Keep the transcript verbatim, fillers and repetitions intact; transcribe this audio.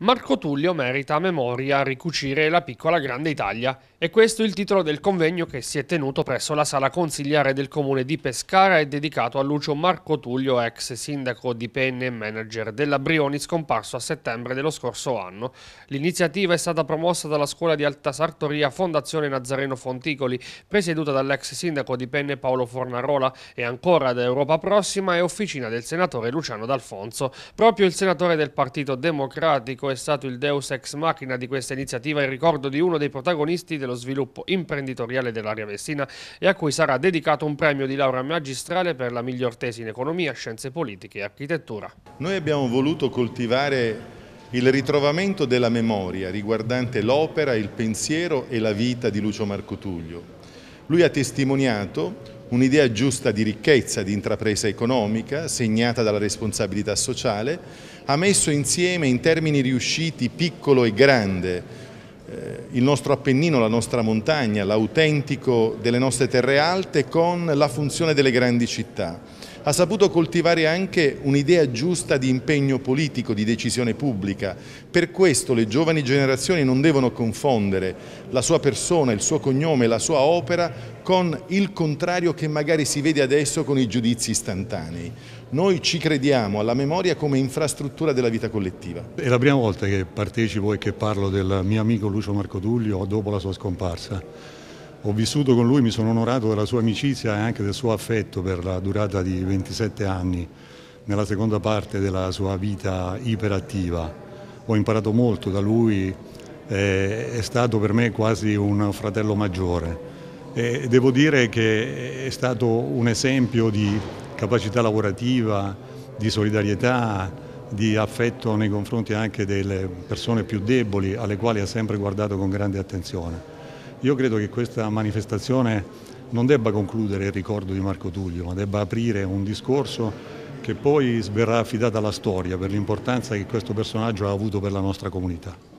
Marco Tullio merita a memoria ricucire la piccola grande Italia. E questo è il titolo del convegno che si è tenuto presso la sala consigliare del comune di Pescara e dedicato a Lucio Marco Tullio, ex sindaco di Penne e manager della Brioni, scomparso a settembre dello scorso anno. L'iniziativa è stata promossa dalla scuola di Alta Sartoria Fondazione Nazareno Fonticoli, presieduta dall'ex sindaco di Penne Paolo Fornarola, e ancora da Europa Prossima e officina del senatore Luciano D'Alfonso. Proprio il senatore del Partito Democratico è stato il deus ex machina di questa iniziativa in ricordo di uno dei protagonisti dello sviluppo imprenditoriale dell'area messina e a cui sarà dedicato un premio di laurea magistrale per la miglior tesi in economia, scienze politiche e architettura. Noi abbiamo voluto coltivare il ritrovamento della memoria riguardante l'opera, il pensiero e la vita di Lucio Marco Tullio. Lui ha testimoniato un'idea giusta di ricchezza, di intrapresa economica, segnata dalla responsabilità sociale, ha messo insieme in termini riusciti piccolo e grande eh, il nostro Appennino, la nostra montagna, l'autentico delle nostre terre alte con la funzione delle grandi città. Ha saputo coltivare anche un'idea giusta di impegno politico, di decisione pubblica. Per questo le giovani generazioni non devono confondere la sua persona, il suo cognome, la sua opera con il contrario che magari si vede adesso con i giudizi istantanei. Noi ci crediamo alla memoria come infrastruttura della vita collettiva. È la prima volta che partecipo e che parlo del mio amico Lucio Marco Tullio dopo la sua scomparsa. Ho vissuto con lui, mi sono onorato della sua amicizia e anche del suo affetto per la durata di ventisette anni, nella seconda parte della sua vita iperattiva. Ho imparato molto da lui, eh, è stato per me quasi un fratello maggiore. E devo dire che è stato un esempio di capacità lavorativa, di solidarietà, di affetto nei confronti anche delle persone più deboli, alle quali ha sempre guardato con grande attenzione. Io credo che questa manifestazione non debba concludere il ricordo di Marco Tullio, ma debba aprire un discorso che poi verrà affidato alla storia per l'importanza che questo personaggio ha avuto per la nostra comunità.